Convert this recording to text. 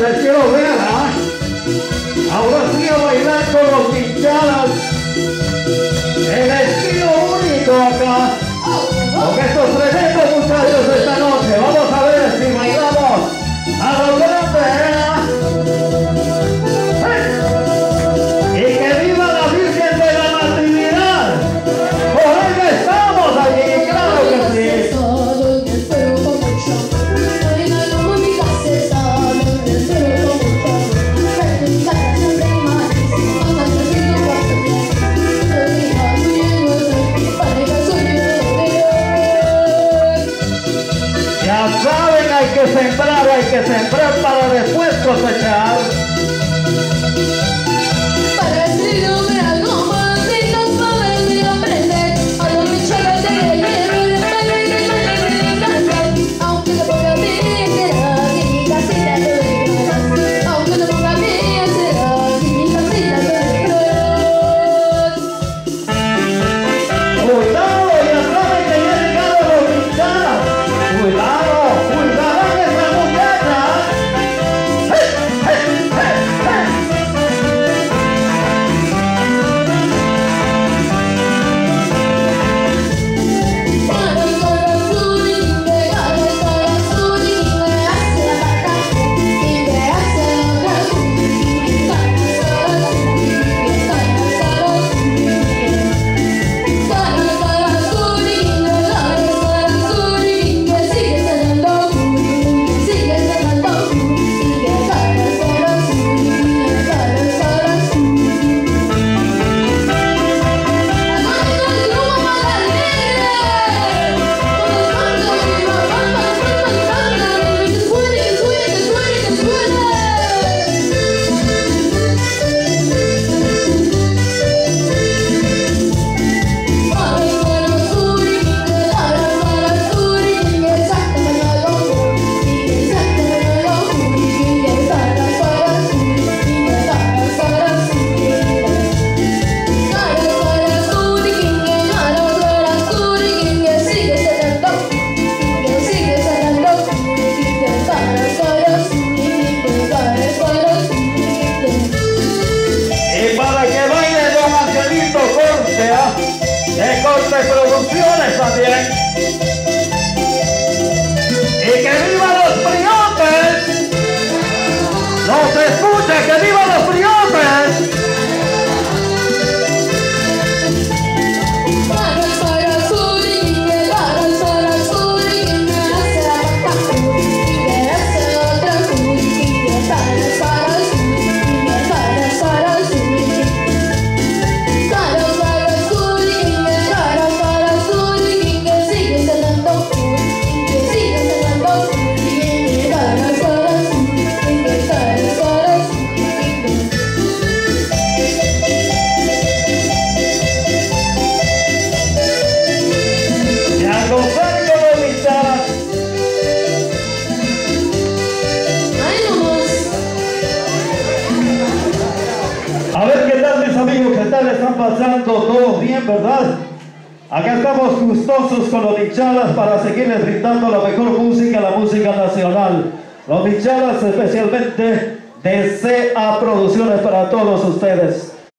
les quiero ver, ¿ah? Ahora sí a bailar con los Michalas. El estilo único acá. Con estos tremendos muchachos de esta noche. Vamos a ver si bailamos a lo grande, ¿eh? Y que viva la Virgen de la Natividad. Por ella estamos aquí, claro que sí. Ya saben, hay que sembrar para después cosechar. Para escribirme algo más lindo, para venir a aprender. A los Michalas de la hierba, para que me cantar. Aunque te ponga a mí, será que mi casita te dejarás. Aunque te ponga a mí, será que mi casita te dejarás. Cuidado, ya saben que ya llegaron los Michalas. Cuidado, cuidado en esa muñeca. ¡Hey, hey, hey, hey! De Corte Producciones también. Y que viva los Priotes. No se escucha, que viva los Priotes. A ver qué tal, mis amigos, qué tal están pasando, todos bien, ¿verdad? Acá estamos gustosos con los Michalas para seguirles brindando la mejor música, la música nacional. Los Michalas especialmente de CA Producciones para todos ustedes.